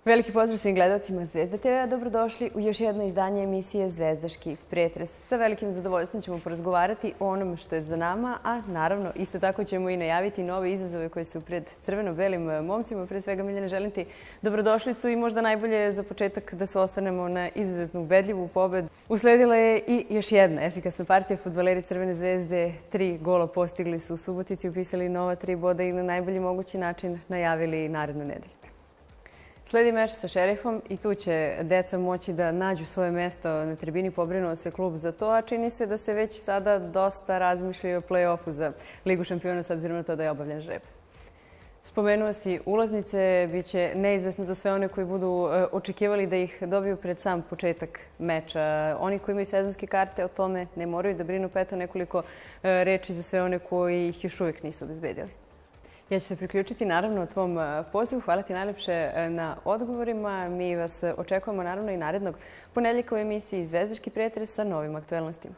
Veliki pozdrav svim gledalcima Zvezda TV-a. Dobrodošli u još jedno izdanje emisije Zvezdaški pretres. Sa velikim zadovoljstvom ćemo porazgovarati o onome što je za nama, a naravno isto tako ćemo i najaviti nove izazove koje su pred crveno-belim momcima. Pre svega, Miljane, želim ti dobrodošlicu i možda najbolje za početak da se osvrnemo na izuzetnu ubedljivu pobedu. Usledila je i još jedna efikasna partija. Fudbaleri Crvene zvezde 3 gola postigli su u Subotici, upisali nova 3 boda i na najbolji mogući način najavili narednu nedelju. Sledi meč sa Šerifom i tu će deca moći da nađu svoje mesto na tribini. Pobrinuo se klub za to, a čini se da se već sada dosta razmišlja o play-offu za Ligu šampiona s obzirom na to da je obavljen žreb. Spomenuo si ulaznice, bit će neizvesno za sve one koji budu očekivali da ih dobiju pred sam početak meča. Oni koji imaju sezonske karte o tome ne moraju da brinu, pa eto nekoliko reči za sve one koji ih još uvijek nisu obezbedili. Ja ću se priključiti naravno tvom pozivu. Hvala ti najlepše na odgovorima. Mi vas očekujemo naravno i narednog ponedjeljka u emisiji Zvezdaški pretres sa novim aktuelnostima.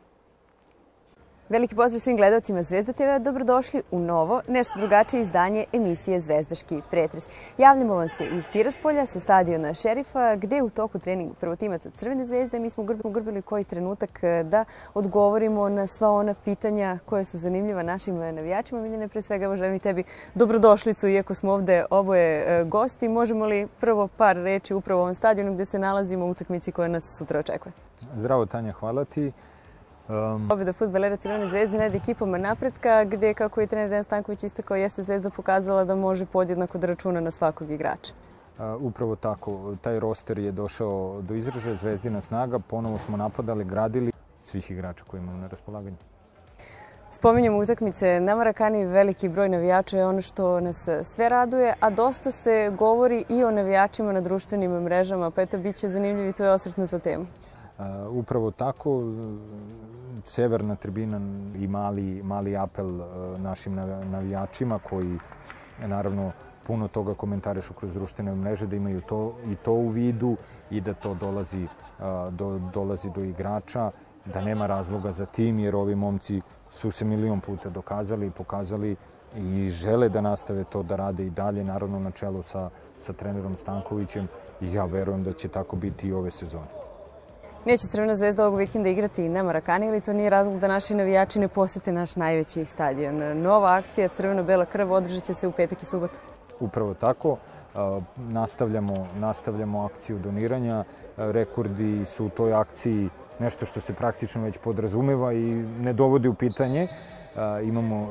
Veliki pozdrav svim gledalcima Zvezda TV-a. Dobrodošli u novo, nešto drugačije izdanje emisije Zvezdaški pretres. Javljamo vam se iz Tiraspolja sa stadiona Šerifa, gde u toku treninga prvotimaca Crvene zvezde mi smo ugrbili koji trenutak da odgovorimo na sva ona pitanja koje su zanimljiva našim navijačima. Miljane, pre svega evo želim i tebi dobrodošlicu, iako smo ovde oboje gosti. Možemo li prvo par reči upravo o ovom stadionu gde se nalazimo u utakmici koja nas sutra očekuje? Zdravo, Tanja, hvala ti. Pobjeda fudbalera Crvene zvezde nad ekipom napretka, gde, kako je trener Dejan Stanković istakao, jeste Zvezda pokazala da može podjednako da računa na svakog igrača. Upravo tako. Taj roster je došao do izražaja, Zvezdina snaga. Ponovo smo napadali, gradili svih igrača koji imamo na raspolaganju. Spominjamo utakmice na Marakani, veliki broj navijača je ono što nas sve raduje, a dosta se govori i o navijačima na društvenim mrežama, pa eto, bit će zanimljiv i to je osvrtnuto temu. Upravo tako, severna tribina i mali apel našim navijačima koji naravno puno toga komentarišu kroz društvene mreže, da imaju to u vidu i da to dolazi do igrača, da nema razloga za tim, jer ovi momci su se milion puta dokazali i pokazali i žele da nastave to da rade i dalje, naravno na čelu sa trenerom Stankovićem, i ja verujem da će tako biti i ove sezone. Neće Crvena zvezda ovog vikenda igrati na Marakani, ili to nije razlog da naši navijači ne posete naš najveći stadion? Nova akcija Crveno-bela krv održat će se u petak i subotu. Upravo tako. Nastavljamo akciju doniranja. Rekordi su u toj akciji nešto što se praktično već podrazumeva i ne dovodi u pitanje. Imamo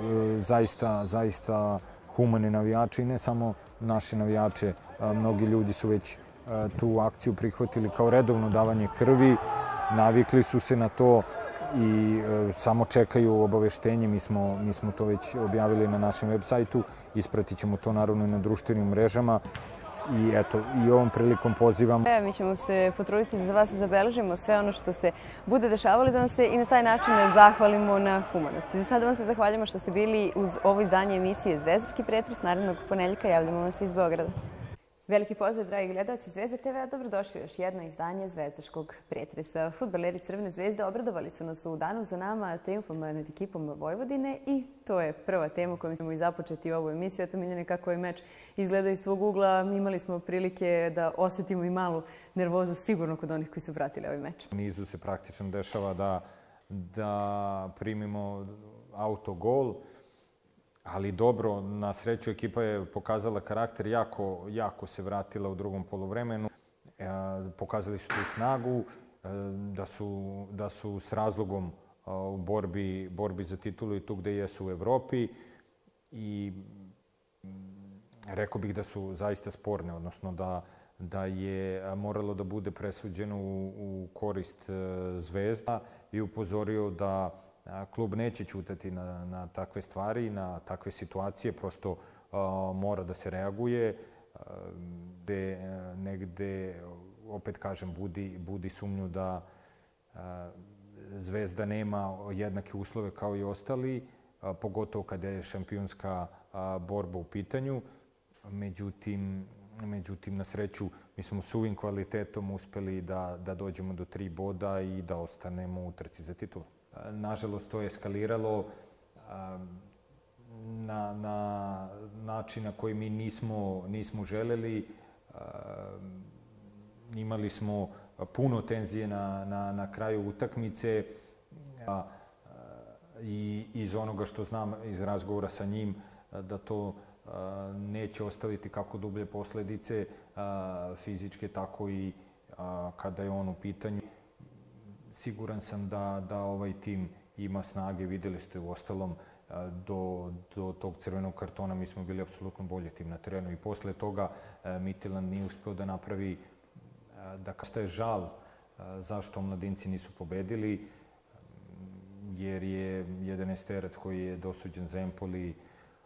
zaista humane navijače i ne samo naše navijače. Mnogi ljudi su već tu akciju prihvatili kao redovno davanje krvi, navikli su se na to i samo čekaju obaveštenje. Mi smo to već objavili na našem web sajtu, ispratit ćemo to naravno i na društvenim mrežama i eto, i ovom prilikom pozivam. Mi ćemo se potruditi da za vas zabeležimo sve ono što se bude dešavalo, da vam se i na taj način zahvalimo na humanosti. Za sada vam se zahvaljujemo što ste bili uz ovo izdanje emisije Zvezdaški pretres. Narednog ponedjeljka javljamo vam se iz Beograda. Veliki pozdrav, dragi gledalci Zvezda TV-a. Dobrodošli u još jedno izdanje Zvezdaškog pretresa. Fudbaleri Crvene zvezde obradovali su nas u danu za nama triumfom nad ekipom Vojvodine i to je prva tema kojom ćemo i započeti ovu emisiju. Eto, Miljane, kako je meč izgledao iz tvog ugla, imali smo prilike da osjetimo i malu nervozu sigurno kod onih koji su pratili ovaj meč. U nizu se praktično dešava da primimo autogol. Ali dobro, na sreću ekipa je pokazala karakter, jako se vratila u drugom poluvremenu. Pokazali su tu snagu, da su s razlogom u borbi za titulu i tu gde jesu u Evropi. I rekao bih da su zaista sporne, odnosno da je moralo da bude presuđeno u korist Zvezda i upozorio da klub neće ćutati na takve stvari, na takve situacije, prosto mora da se reaguje. Negde, opet kažem, budi sumnju da Zvezda nema jednake uslove kao i ostali, pogotovo kada je šampionska borba u pitanju. Međutim, na sreću, mi smo s ovim kvalitetom uspeli da dođemo do 3 boda i da ostanemo u trci za titulu. Nažalost, to je eskaliralo na način na koji mi nismo želeli. Imali smo puno tenzije na kraju utakmice i iz onoga što znam iz razgovora sa njim da to neće ostaviti kako dublje posledice fizičke, tako i kada je on u pitanju. Siguran sam da ovaj tim ima snage, videli ste u ostalom do tog crvenog kartona mi smo bili apsolutno bolji tim na terenu i posle toga Midtjylland nije uspeo da napravi, da je žal zašto omladinci nisu pobedili, jer je 11-terac koji je dosuđen za Empoli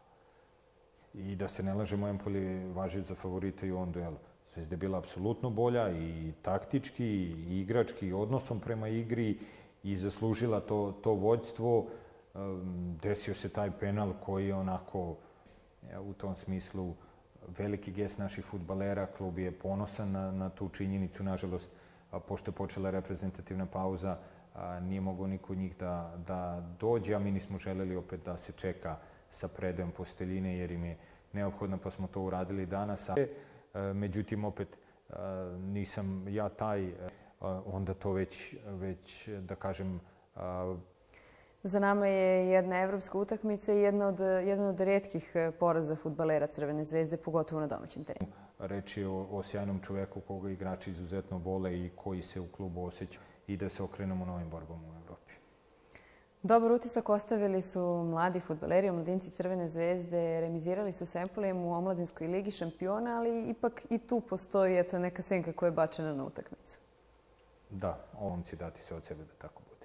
i da se ne lažemo, Empoli važio za favorita i u ovom duelu. Zvezda je bila apsolutno bolja i taktički, i igrački, i odnosom prema igri i zaslužila to vođstvo. Desio se taj penal koji je onako u tom smislu veliki gest naših fudbalera. Klub je ponosan na tu činjenicu. Nažalost, pošto je počela reprezentativna pauza, nije mogao niko od njih da dođe, a mi nismo želeli opet da se čeka sa predajom posteljine jer im je neophodno, pa smo to uradili danas. Međutim, opet nisam ja taj, onda to već da kažem... Za nama je jedna evropska utakmica i jedan od retkih poraza fudbalera Crvene zvezde, pogotovo na domaćem terenu. Reč je o sjajnom čoveku koga igrači izuzetno vole i koji se u klubu osjeća i da se okrenemo novim borbama u Evropi. Dobar utisak ostavili su mladi fudbaleri, omladinci Crvene zvezde, remizirali su sa Empolijem u omladinskoj ligi šampiona, ali ipak i tu postoji neka senka koja je bačena na utakmicu. Da, momci dati se od sebe da tako bude.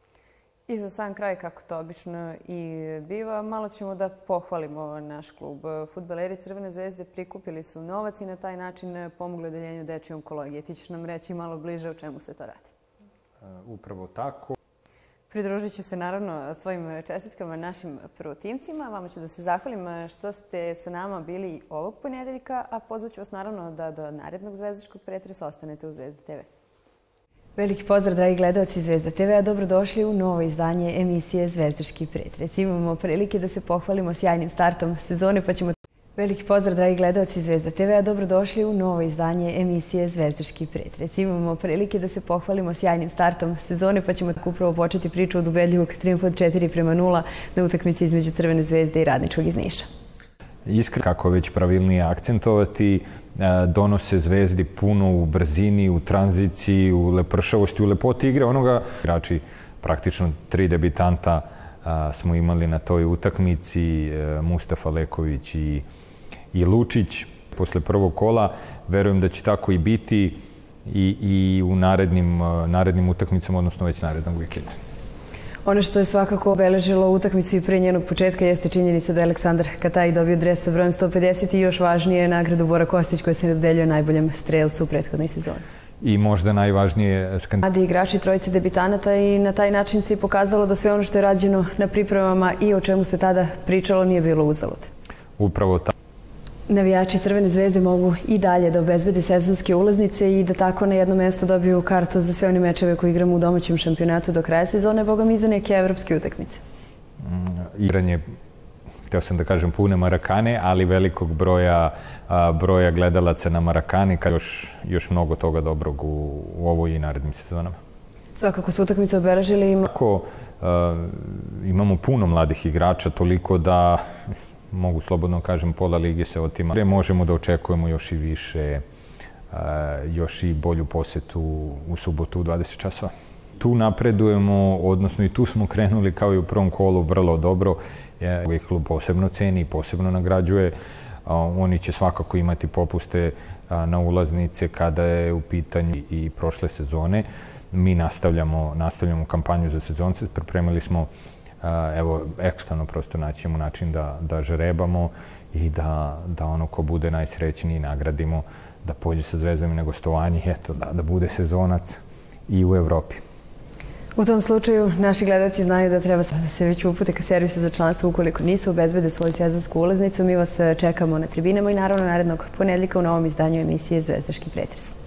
I za sam kraj, kako to obično i biva, malo ćemo da pohvalimo naš klub. Fudbaleri Crvene zvezde prikupili su novac i na taj način pomogli odeljenju dečje onkologije. Ti ćeš nam reći malo bliže o čemu se to radi. Upravo tako. Pridružit ću se naravno svojim čestitkama našim prvotimcima. Vama ću da se zahvalim što ste sa nama bili ovog ponedeljka, a pozvaću vas naravno da do narednog zvezdaškog pretresa ostanete u Zvezda TV. Veliki pozdrav, dragi gledalci Zvezda TV-a. Dobrodošli u novo izdanje emisije Zvezdaški pretres. Imamo prilike da se pohvalimo sjajnim startom sezone, pa ćemo... Veliki pozdrav, dragi gledalci Zvezda TV-a. Dobrodošli u novo izdanje emisije Zvezdaški pretres. Imamo prilike da se pohvalimo sjajnim startom sezone, pa ćemo tako upravo početi priču od ubedljivog trijumfa od 4-0 na utakmici između Crvene zvezde i Radničkog iz Niša. Iskreno, kako već pravilnije akcentovati, donose Zvezdi puno u brzini, u tranziciji, u lepršavosti, u lepoti igre onoga. Igrači, praktično 3 debitanta smo imali na toj utakmici, Mustafa Leković i Lučić. Posle prvog kola verujem da će tako i biti i u narednim utakmicama, odnosno već narednog vikenda. Ono što je svakako obeležilo utakmicu i pre njenog početka jeste činjenica da je Aleksandar Kataj dobio dres sa brojem 150 i još važnije nagradu Bora Kostić koja se dodeljuje najboljem strelcu u prethodnoj sezoni. I možda najvažnije... Mladi igrači, trojice debitanata i na taj način se i pokazalo da sve ono što je rađeno na pripremama i o čemu se tada pričalo nije bilo uzalud. Upravo tako. Navijači Crvene zvezde mogu i dalje da obezbede sezonske ulaznice i da tako na jedno mesto dobiju kartu za sve one mečeve koje igramo u domaćem šampionatu do kraja sezone, boga mi za neke evropske utakmice. Igranje, hteo sam da kažem, pune Marakane, ali velikog broja gledalaca na Marakani, kao još mnogo toga dobrog u ovoj i narednim sezonama. Svakako su utakmice obeležili. Imamo puno mladih igrača, toliko da... mogu slobodno kažem, pola lige se otima. Možemo da očekujemo još i više, još i bolju posetu u subotu u 20 časova. Tu napredujemo, odnosno i tu smo krenuli kao i u prvom kolu vrlo dobro. Ovaj klub posebno ceni i posebno nagrađuje. Oni će svakako imati popuste na ulaznice kada je u pitanju i prošle sezone. Mi nastavljamo kampanju za sezonce. Pripremili smo ekstremno prosto naćemo način da žrebamo i da ono ko bude najsrećniji nagradimo, da pođe sa Zvezdom i na gostovanje, eto, da bude sezonac i u Evropi. U tom slučaju, naši gledalci znaju da treba da se već upute ka servisu za članstvo ukoliko nisu obezbede svoju sezonsku ulaznicu. Mi vas čekamo na tribinama i naravno narednog ponedeljka u novom izdanju emisije Zvezdaški pretres.